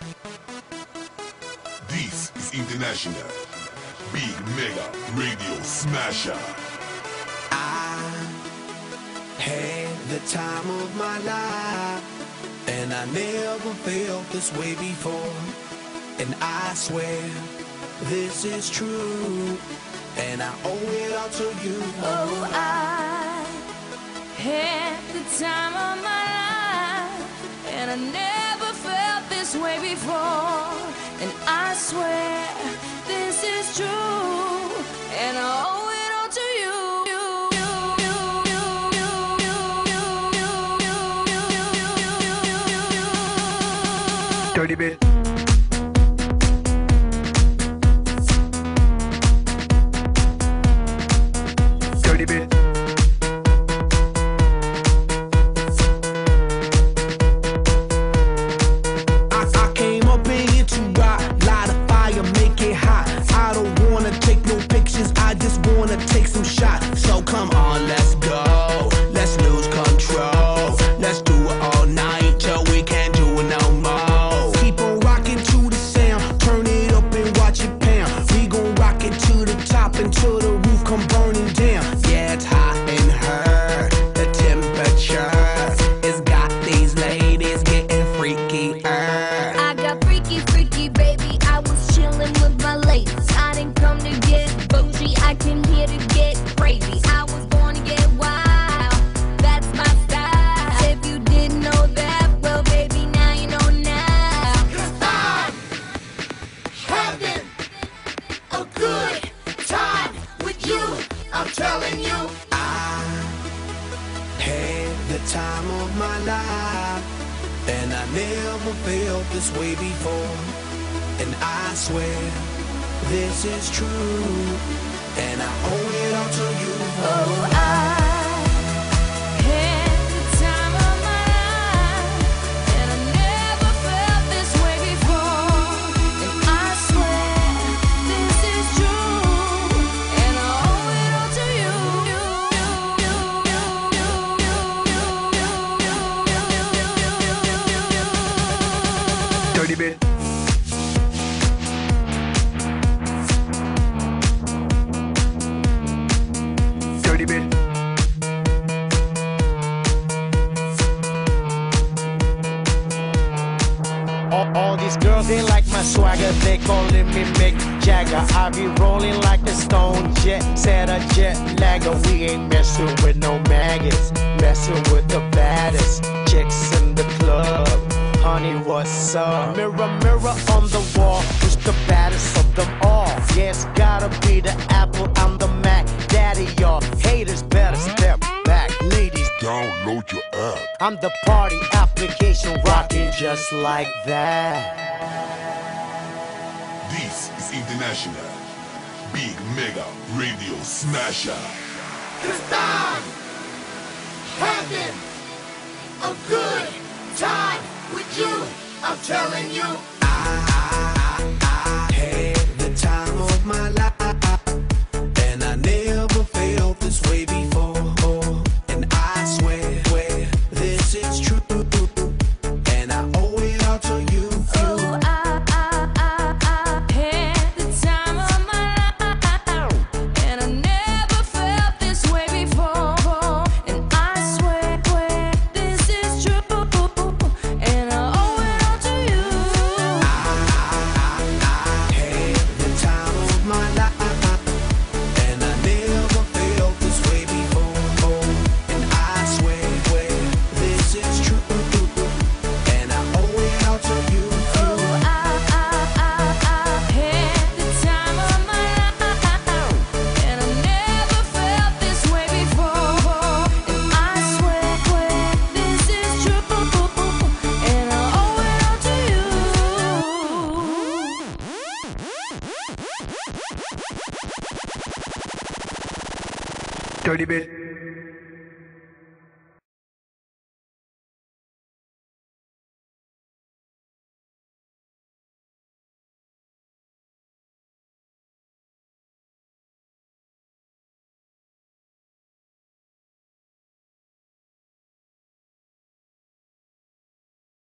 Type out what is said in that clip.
This is International Big Mega Radio Smasher. I had the time of my life, and I never felt this way before. And I swear this is true, and I owe it all to you. Oh, I had the time of my life, and I never felt this way before. And I swear this is true, and I owe it all to you. Dirty bit. Dirty bit. I came up in here to rock, light a fire, make it hot. I don't wanna take no pictures, I just wanna take some shots. So come on, let's go, let's lose control. Let's do it all night till we can't do it no more. Keep on rocking to the sound, turn it up and watch it pound. We gon' rock it to the top until the roof come burning down. Yeah, it's hot in her, the temperature has got these ladies getting freakierrr. I got freaky, freaky, baby. I was chillin' with my ladies. I didn't come to get bougie, I came here to get crazy. I was born to get wild, that's my style. If you didn't know that, well, baby, now you know now. 'Cause I'm having a good time with you, I'm telling you. I had the time of my life, and I never felt this way before. And I swear this is true, and I owe it all to you. Oh, I had the time of my life, and I never felt this way before. And I swear this is true, and I owe it all to you. Dirty bit. Dirty bit. All these girls, they like my swagger, they calling me Mick Jagger. I be rolling like a stone jet, set a jet lagger. We ain't messing with no maggots, messing with the baddest chicks in the club. Honey, what's up? Mirror, mirror on the wall, who's the baddest of them all? Yeah, it's gotta be the Apple, I'm the Mac. Daddy, y'all haters better step back. Ladies, Download your app. I'm the party application, rocking just like that. This is International Big Mega Radio Smasher. 'Cause I'm having a good time with you, I'm telling you. I had the time of my life, and I never felt this way before. And I swear this is true, and I owe it all to you. Oh, I had the time of my life, and I never felt this way before. And I swear this is true, and I owe it all to you. I had the time of my life, and I never felt this way before. And I swear this is true, and I owe it all to you. Oh, I had the time of my life, and I never felt this way before. And I swear this is true, and I owe it all to you. Dirty bit.